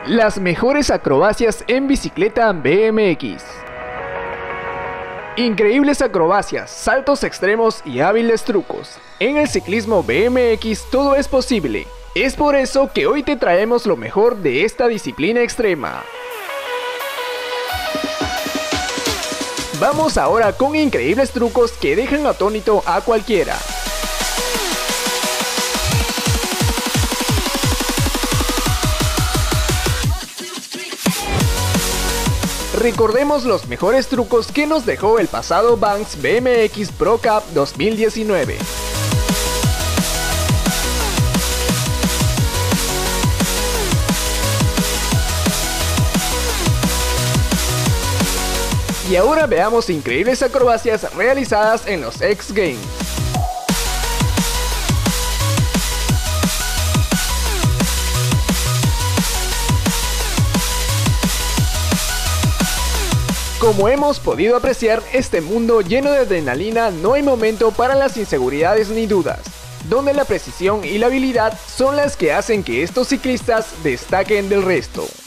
Las mejores acrobacias en bicicleta BMX. Increíbles acrobacias, saltos extremos y hábiles trucos. En el ciclismo BMX todo es posible. Es por eso que hoy te traemos lo mejor de esta disciplina extrema. Vamos ahora con increíbles trucos que dejan atónito a cualquiera. Recordemos los mejores trucos que nos dejó el pasado Banks BMX Pro Cup 2019. Y ahora veamos increíbles acrobacias realizadas en los X Games. Como hemos podido apreciar, este mundo lleno de adrenalina no hay momento para las inseguridades ni dudas, donde la precisión y la habilidad son las que hacen que estos ciclistas destaquen del resto.